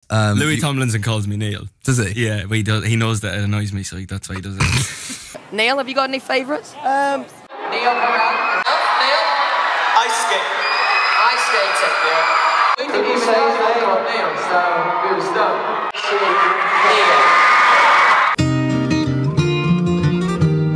Louis Tomlinson calls me Neil. Does he? Yeah, but he knows that it annoys me, so that's why he does it. Neil, have you got any favourites? Niall Horan. Neil? Ice skating. Ice skating, yeah. We didn't even say his name on Neil, so we were stuck.